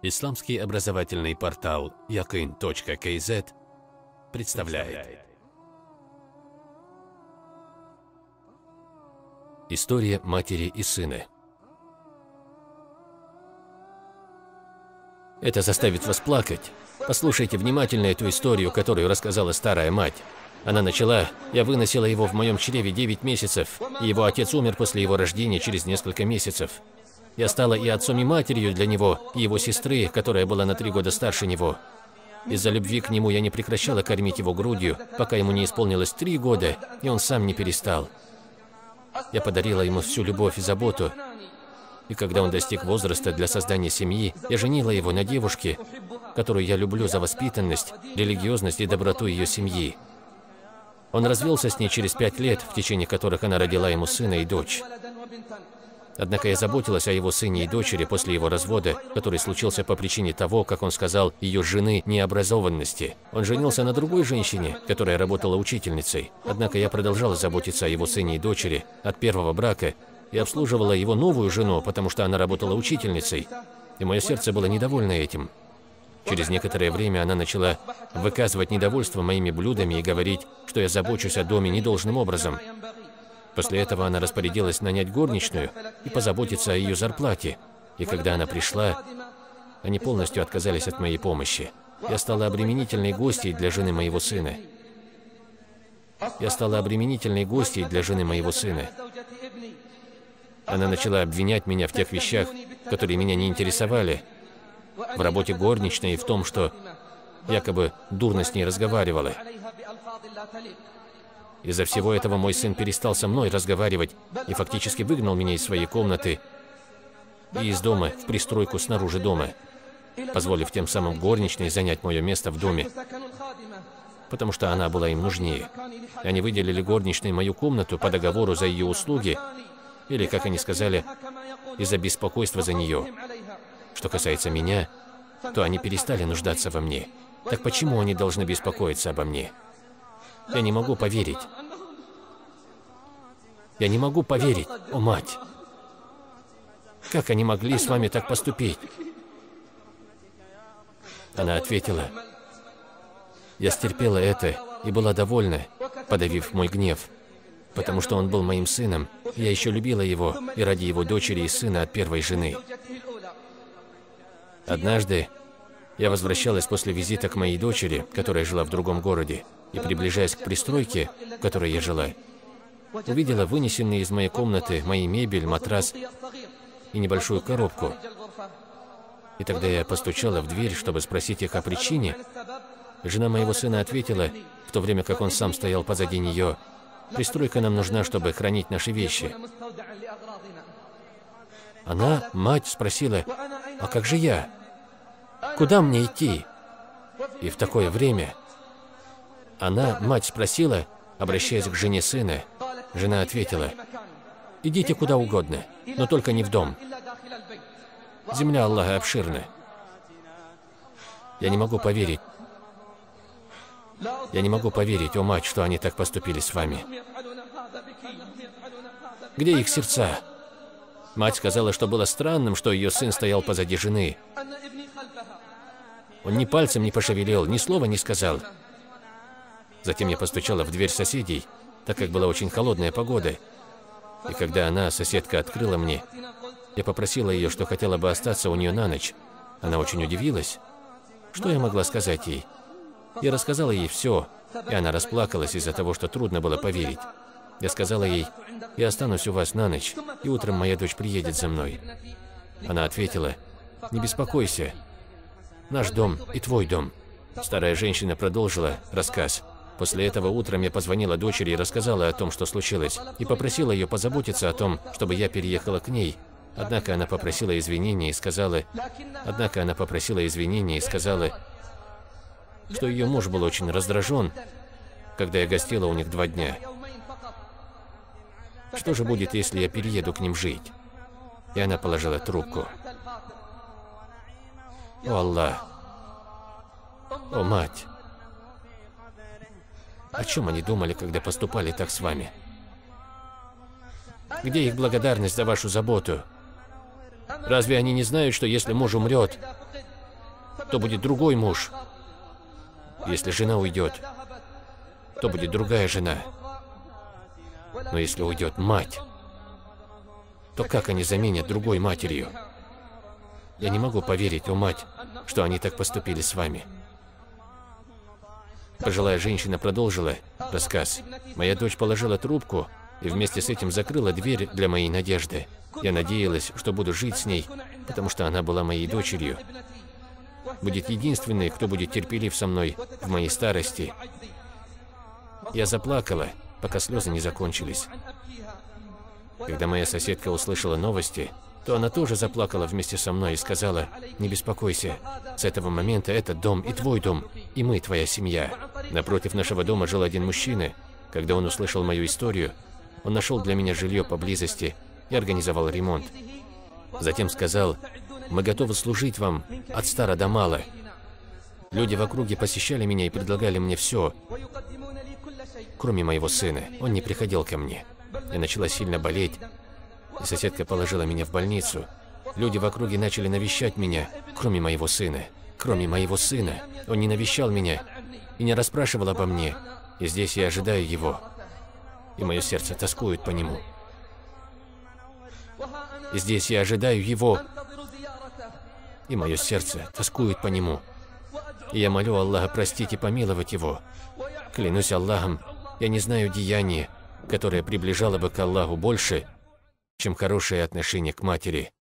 Исламский образовательный портал Yaqeen.kz представляет История матери и сына. Это заставит вас плакать. Послушайте внимательно эту историю, которую рассказала старая мать. Она начала: «Я выносила его в моем чреве 9 месяцев, и его отец умер после его рождения через несколько месяцев. Я стала и отцом, и матерью для него, и его сестры, которая была на 3 года старше него. Из-за любви к нему я не прекращала кормить его грудью, пока ему не исполнилось 3 года, и он сам не перестал. Я подарила ему всю любовь и заботу, и когда он достиг возраста для создания семьи, я женила его на девушке, которую я люблю за воспитанность, религиозность и доброту ее семьи. Он развелся с ней через 5 лет, в течение которых она родила ему сына и дочь. Однако я заботилась о его сыне и дочери после его развода, который случился по причине того, как он сказал, ее жены необразованности. Он женился на другой женщине, которая работала учительницей. Однако я продолжала заботиться о его сыне и дочери от первого брака и обслуживала его новую жену, потому что она работала учительницей. И мое сердце было недовольно этим. Через некоторое время она начала выказывать недовольство моими блюдами и говорить, что я забочусь о доме недолжным образом. После этого она распорядилась нанять горничную и позаботиться о ее зарплате. И когда она пришла, они полностью отказались от моей помощи. Я стала обременительной гостьей для жены моего сына. Она начала обвинять меня в тех вещах, которые меня не интересовали, в работе горничной и в том, что якобы дурно с ней разговаривала. Из-за всего этого мой сын перестал со мной разговаривать и фактически выгнал меня из своей комнаты и из дома в пристройку снаружи дома, позволив тем самым горничной занять мое место в доме, потому что она была им нужнее. Они выделили горничной мою комнату по договору за ее услуги, или, как они сказали, из-за беспокойства за нее. Что касается меня, то они перестали нуждаться во мне. Так почему они должны беспокоиться обо мне? Я не могу поверить. Я не могу поверить, о мать! Как они могли с вами так поступить? Она ответила: я стерпела это и была довольна, подавив мой гнев, потому что он был моим сыном, я еще любила его и ради его дочери и сына от первой жены. Однажды я возвращалась после визита к моей дочери, которая жила в другом городе, и, приближаясь к пристройке, в которой я жила, увидела вынесенные из моей комнаты мои мебель, матрас и небольшую коробку. И тогда я постучала в дверь, чтобы спросить их о причине. Жена моего сына ответила, в то время как он сам стоял позади нее: «Пристройка нам нужна, чтобы хранить наши вещи». Она, мать, спросила: «А как же я? Куда мне идти?» И в такое время она, мать, спросила, обращаясь к жене сына. Жена ответила: «Идите куда угодно, но только не в дом. Земля Аллаха обширна». Я не могу поверить. Я не могу поверить, о мать, что они так поступили с вами. Где их сердца? Мать сказала, что было странным, что ее сын стоял позади жены. Он ни пальцем не пошевелил, ни слова не сказал. Затем я постучала в дверь соседей, так как была очень холодная погода. И когда она, соседка, открыла мне, я попросила ее, что хотела бы остаться у нее на ночь. Она очень удивилась. Что я могла сказать ей? Я рассказала ей все, и она расплакалась из-за того, что трудно было поверить. Я сказала ей: «Я останусь у вас на ночь, и утром моя дочь приедет за мной». Она ответила: «Не беспокойся, наш дом и твой дом». Старая женщина продолжила рассказ. После этого утром я позвонила дочери и рассказала о том, что случилось, и попросила ее позаботиться о том, чтобы я переехала к ней. Однако она попросила извинения и сказала, что ее муж был очень раздражен, когда я гостила у них 2 дня. Что же будет, если я перееду к ним жить? И она положила трубку. О Аллах! О мать! О чем они думали, когда поступали так с вами? Где их благодарность за вашу заботу? Разве они не знают, что если муж умрет, то будет другой муж. Если жена уйдет, то будет другая жена. Но если уйдет мать, то как они заменят другой матерью? Я не могу поверить, о мать, что они так поступили с вами. Пожилая женщина продолжила рассказ. Моя дочь положила трубку и вместе с этим закрыла дверь для моей Надежды. Я надеялась, что буду жить с ней, потому что она была моей дочерью. Будет единственной, кто будет терпелив со мной в моей старости. Я заплакала, пока слезы не закончились. Когда моя соседка услышала новости, то она тоже заплакала вместе со мной и сказала: «Не беспокойся, с этого момента этот дом и твой дом, и мы твоя семья». Напротив нашего дома жил один мужчина. Когда он услышал мою историю, он нашел для меня жилье поблизости и организовал ремонт. Затем сказал: «Мы готовы служить вам от стара до мала». Люди в округе посещали меня и предлагали мне все, кроме моего сына. Он не приходил ко мне. Я начала сильно болеть, и соседка положила меня в больницу. Люди в округе начали навещать меня, кроме моего сына. Кроме моего сына. Он не навещал меня и не расспрашивал обо мне. И здесь я ожидаю его. И мое сердце тоскует по нему. И здесь я ожидаю его. И мое сердце тоскует по нему. И я молю Аллаха простить и помиловать его. Клянусь Аллахом, я не знаю деяния, которое приближало бы к Аллаху больше, чем хорошее отношение к матери.